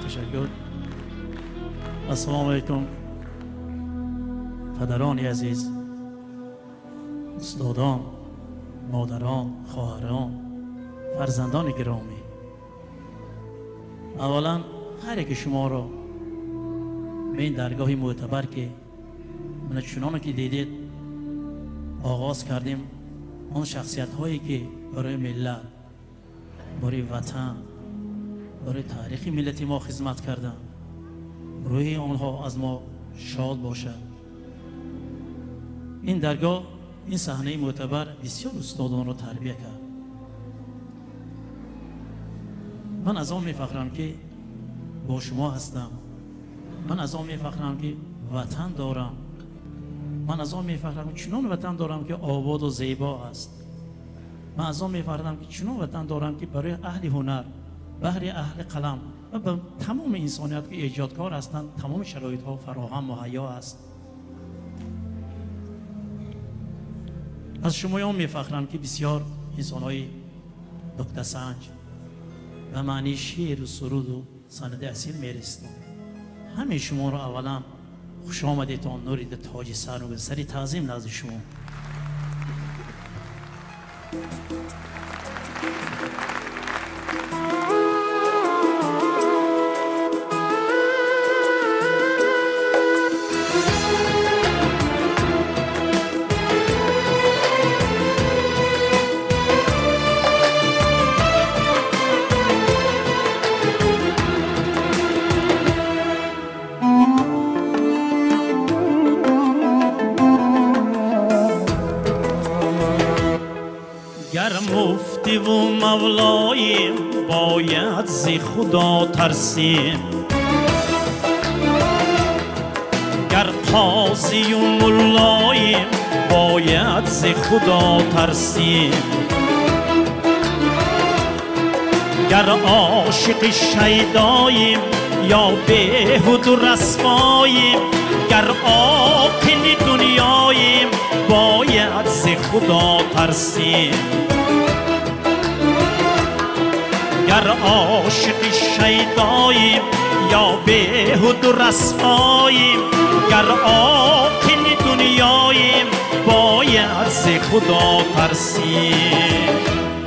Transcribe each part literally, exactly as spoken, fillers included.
تشکر. السلام علیکم پدران عزیز، استادان، مادران، خواهران، فرزندان گرامی، اولا هر یک شما را به این درگاه معتبر که من چنانه که دیدید آغاز کردیم آن شخصیت هایی که برای ملت، برای وطن، برای تاریخ ملت ما خدمت کردن، روی آنها از ما شاد باشد. این درگاه، این صحنه معتبر بسیار استادان را تربیت کرد. من از آن میفخرم که با شما هستم. من از آن میفخرم که وطن دارم. من از آن میفخرم که چنان وطن دارم که آباد و زیبا است. من از آن میفخرم که چنان وطن دارم که برای اهل هنر، برای اهل قلم و به تمام انسانیت که ایجادکار هستند تمام شرایط ها فراهم مهیا است. از شمایان میفخرم که بسیار انسان های نکته سنج و معنی شعر و سرود و سند اصیل میرسند. همه شما را اولا خوش آمدیتان، نورید تاج سر و به سری تعظیم نزد شما. مفتی و مولاییم باید ز خدا ترسیم، گر قاضی و ملاییم باید ز خدا ترسیم، گر عاشق شیداییم یا بیهود و رسواییم، گر عاقل دنیاییم باید ز خدا ترسیم، گر عاشق شیداییم یا بیهود و رسواییم، گر عاقل دنیاییم باید ز خدا ترسیم.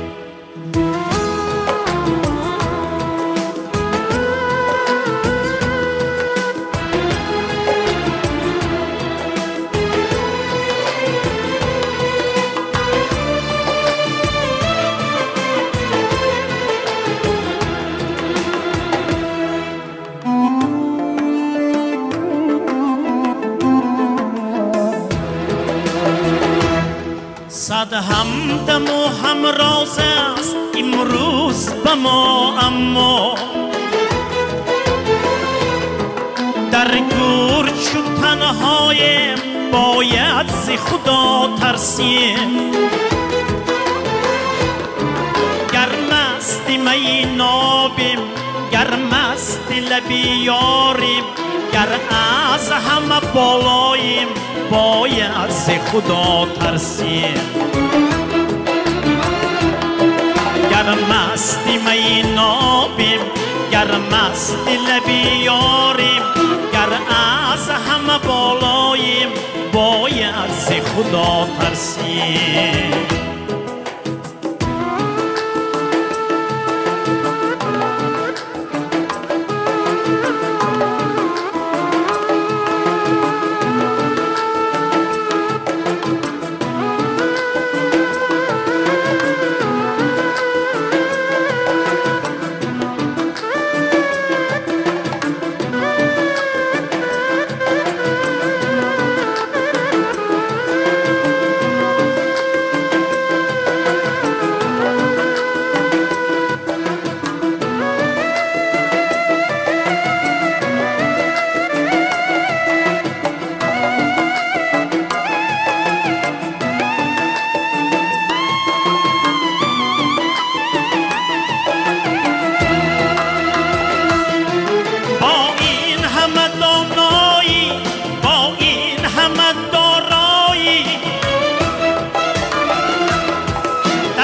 صد همدم و همراز است امروز به ما، اما در گور چو تنهایم باید ز خدا ترسیم، گر مست می نابیم، گر مست لبی یاریم، گر از همه بالاییم باید ز خدا ترسیم، گر مست می نابیم، گر مست لبی یاریم، گر از همه بالاییم باید ز خدا ترسیم.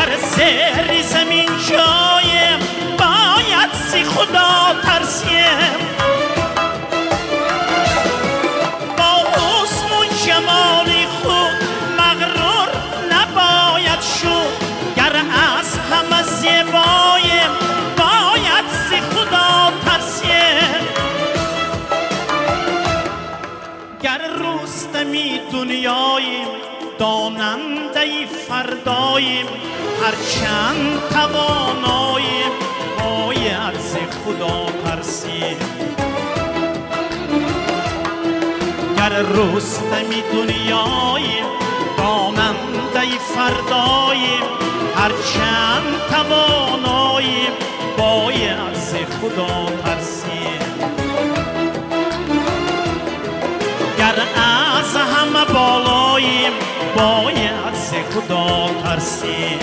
زمین جایم باید ز خدا ترسیم، بالاییم داننده فرداییم هرچند تواناییم باید ز خدا ترسیم گر رستمی دنیاییم داننده فرداییم هرچند تواناییم باید ز خدا ترسیم گر از همه بالاییم باید ز خدا ترسیم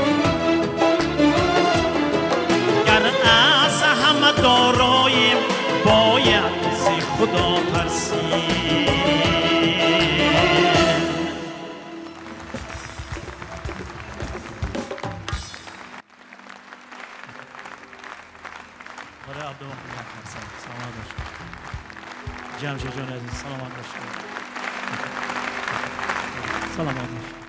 گر از همه داراییم باید ز خدا ترسیم برای عبدالله سلامت باشید جمشید جان عزیز سلامت باشید سلامت باشید